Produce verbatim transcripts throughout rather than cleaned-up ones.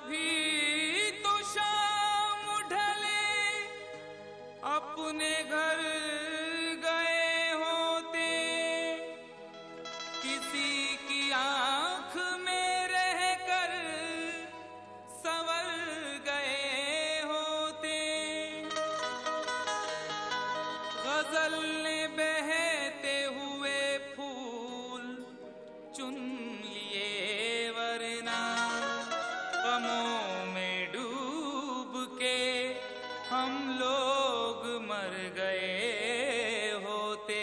अभी तो शाम ढले अपने घर गए होते, किसी की आंख में रहकर संवर गए होते। गजल ने बहते हुए फूल चुन लिए, वरना गमों में डूब के हम लोग मर गए होते।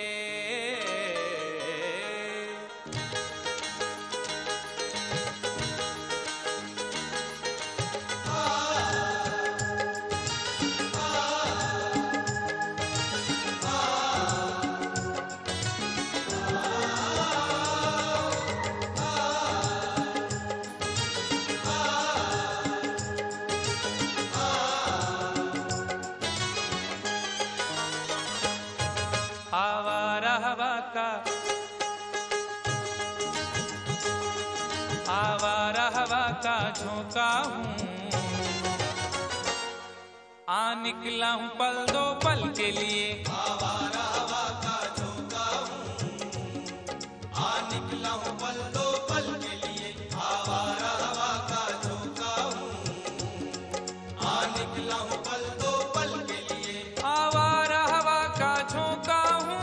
आवारा हवा का आवारा हवा का झोंका हूँ, आ निकला हूँ पल दो पल के लिए। आवारा हवा का झोंका हूँ, आ निकला हूँ पल दो पल के लिए। आवारा हवा का झोंका हूँ, आ निकला हूँ पल दो पल के लिए। आवारा हवा का झोंका हूँ,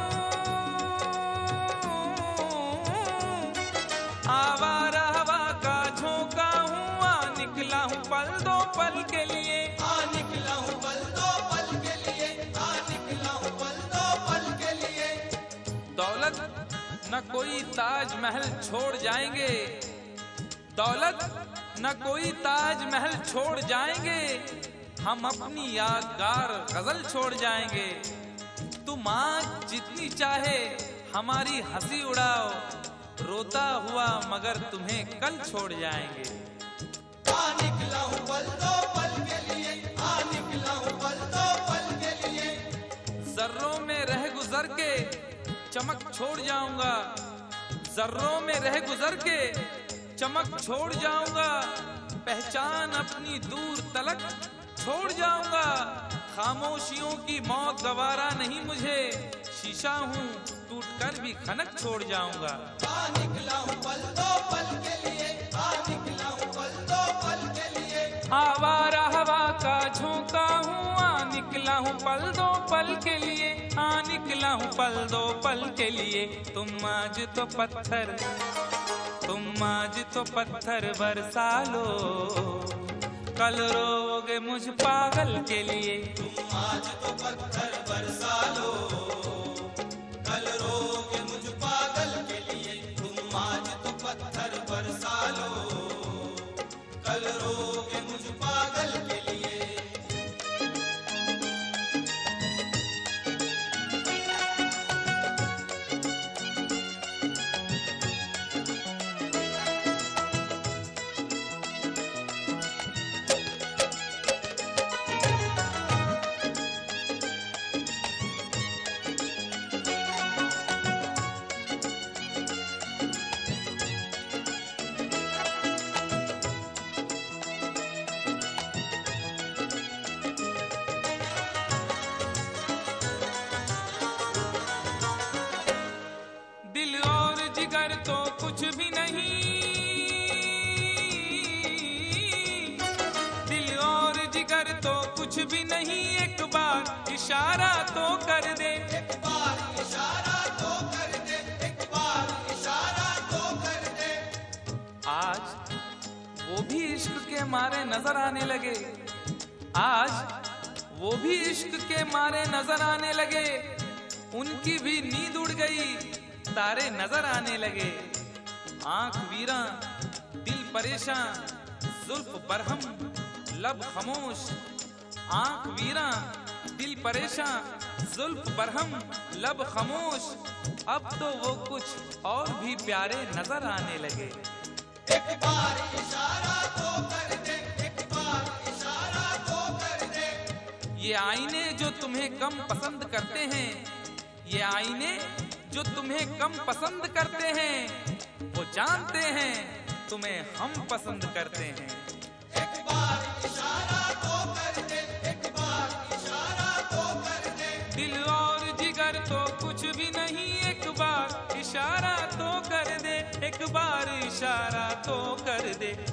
आवारा हवा का झोंका हूँ, आ निकला हूँ पल दो पल के लिए। आ निकला हूँ पल दो पल के लिए, आ निकला हूँ पल दो पल के लिए। दौलत न कोई ताज महल छोड़ जाएंगे, दौलत न कोई ताज महल छोड़ जाएंगे, हम अपनी यादगार गजल छोड़ जाएंगे। तुम आज जितनी चाहे हमारी हंसी उड़ाओ, रोता हुआ मगर तुम्हें कल छोड़ जाएंगे। आ निकला हूँ पल दो पल के लिए, आ निकला हूँ पल दो पल के लिए। जर्रों में रह गुजर के चमक छोड़ जाऊंगा, जर्रों में रह गुजर के चमक छोड़ जाऊंगा, पहचान अपनी दूर तलक छोड़ जाऊंगा। खामोशियों की मौत गवारा नहीं मुझे, शीशा हूँ टूट कर भी खनक छोड़ जाऊंगा। आ निकला हूँ पल दो पल के लिए, आ निकला हूँ पल दो पल के लिए। आवारा हवा का झोंका हूँ, आ निकला हूँ पल दो पल के लिए, आ निकला हूँ पल दो पल के लिए। तुम आज तो पत्थर तुम आज तो पत्थर बरसा लो, कल रोगे मुझ पागल के लिए। तुम आज तो पत्थर बरसा लो, कल रोगे मुझ पागल के लिए। तुम आज तो पत्थर बरसा लो, कल रोगे मुझ पागल के लिए। दिल और जिगर तो कुछ भी नहीं, दिल और जिगर तो कुछ भी नहीं, एक बार इशारा तो कर दे। एक बार इशारा तो कर दे, एक बार इशारा तो कर दे। आज वो भी इश्क के मारे नजर आने लगे, आज वो भी इश्क के मारे नजर आने लगे, उनकी भी नींद उड़ गई, तारे नजर आने लगे। आंख वीरा दिल परेशान, जुल्फ बरहम लब खामोश, आंख वीरा दिल परेशान, जुल्फ बरहम लब खामोश, अब तो वो कुछ और भी प्यारे नजर आने लगे। एक बार इशारा तो कर दे, एक बार इशारा तो कर दे। ये आईने जो तुम्हें कम पसंद करते हैं, ये आईने जो तुम्हें कम पसंद करते हैं, वो जानते हैं तुम्हें हम पसंद करते हैं। एक बार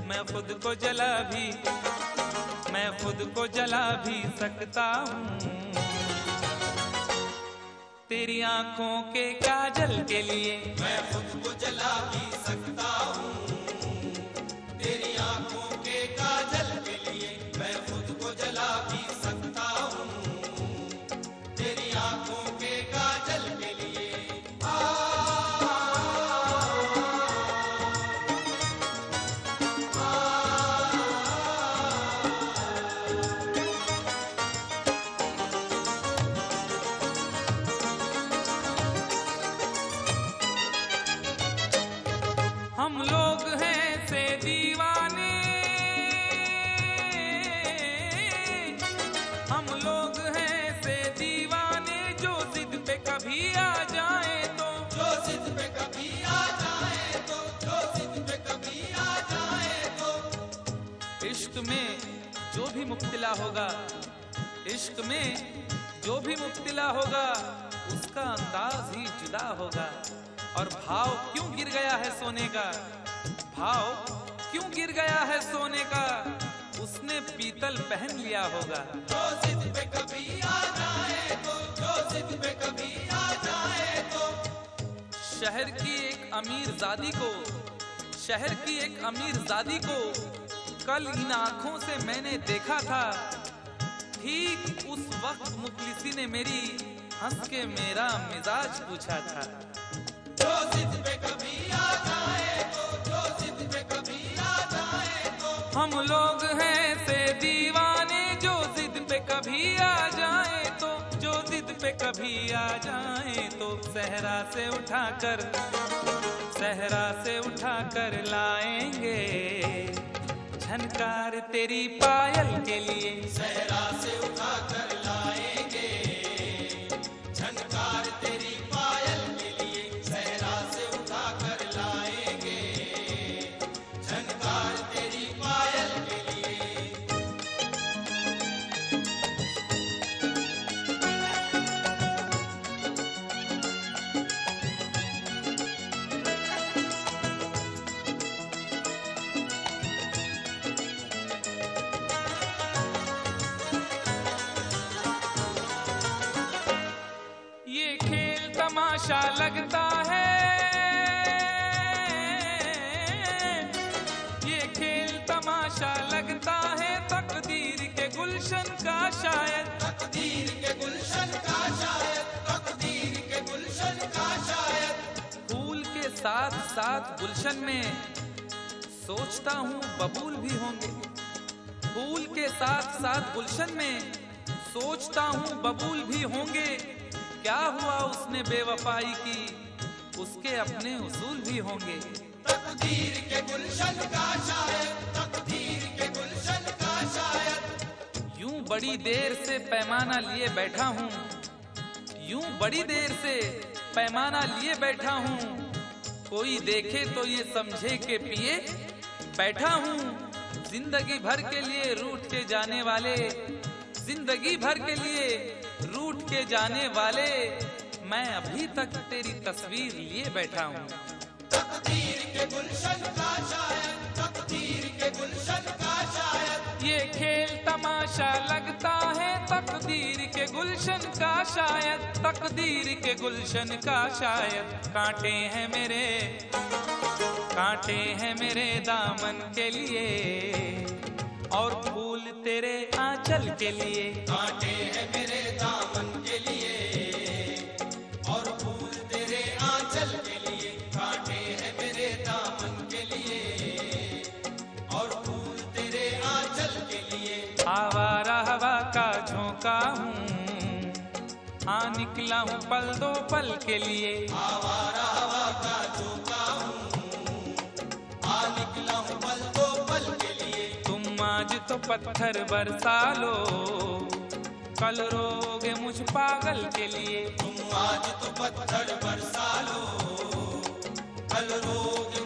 मैं खुद को जला भी मैं खुद को जला भी सकता हूँ। तेरी आंखों के काजल के लिए मैं खुद को जला भी सकता हूँ। तेरी आंखों के काजल के लिए मैं खुद को जला भी सकता हूँ। तेरी आंखों के काजल के लिए हम लोग हैं से दीवाने, हम लोग हैं से दीवाने, जो जिद पे कभी आ जाए तो जो जिद पे कभी आ जाए तो जो जिद पे कभी आ जाए तो इश्क में जो भी मुब्तला होगा, इश्क में जो भी मुब्तला होगा, उसका अंदाज ही जुदा होगा। और भाव क्यों गिर गया है सोने का, भाव क्यों गिर गया है सोने का, उसने पीतल पहन लिया होगा। जो जिद पे कभी आ जाए तो जो जिद पे कभी आ जाए तो शहर की एक अमीर जादी को शहर की एक अमीर जादी को कल इन आंखों से मैंने देखा था। ठीक उस वक्त मुखलिसी ने मेरी हंस के मेरा मिजाज पूछा था। जो जिद पे कभी आ जाए तो जो जिद पे कभी आ जाए तो हम लोग हैं से दीवाने, जो जिद पे कभी आ जाए तो जो जिद पे कभी आ जाए तो सहरा से उठाकर सहरा से उठाकर लाएंगे झनकार तेरी पायल के लिए। सहरा से उठा कर लाएंगे झनकार तेरी पायल के लिए। सहरा से उठा कर लाएंगे झनकार तेरी पायल के लिए। ये खेल तमाशा लगता है, ये खेल तमाशा लगता है, तकदीर के गुलशन का शायद तकदीर के गुलशन का शायद तकदीर के गुलशन का शायद। फूल के साथ साथ गुलशन में सोचता हूँ बबूल भी होंगे। फूल के साथ साथ गुलशन में सोचता हूँ बबूल भी होंगे। क्या हुआ उसने बेवफाई की, उसके अपने उसूल भी होंगे। तकदीर के गुलशन का शायद तकदीर के गुलशन का शायद। यूं बड़ी देर से पैमाना लिए बैठा हूँ, यूं बड़ी देर से पैमाना लिए बैठा हूँ, कोई देखे तो ये समझे के पिए बैठा हूँ। जिंदगी भर के लिए रूठ के जाने वाले, जिंदगी भर के लिए रूठ के जाने वाले, मैं अभी तक तेरी तस्वीर लिए बैठा हूँ। तकदीर के गुलशन का शायद तकदीर के गुलशन का शायद। ये खेल तमाशा लगता है, तकदीर के गुलशन का शायद तकदीर के गुलशन का शायद। कांटे हैं मेरे कांटे हैं मेरे दामन के लिए, और फूल तेरे आंचल के लिए। कांटे हैं मेरे दामन के लिए और फूल तेरे आंचल के लिए। कांटे हैं मेरे दामन के लिए और फूल तेरे आंचल के लिए। आवारा हवा का झोंका हूँ, हाँ निकला हूँ पल दो पल के लिए। आवारा हवा का झोंका हूँ, आ निकला हूँ पल दो पल के लिए। तुम आज तो पत्थर बरसा लो, कल रोगे मुझ पागल के लिए। तुम आज तो पत्थर बरसा लो, कल रोगे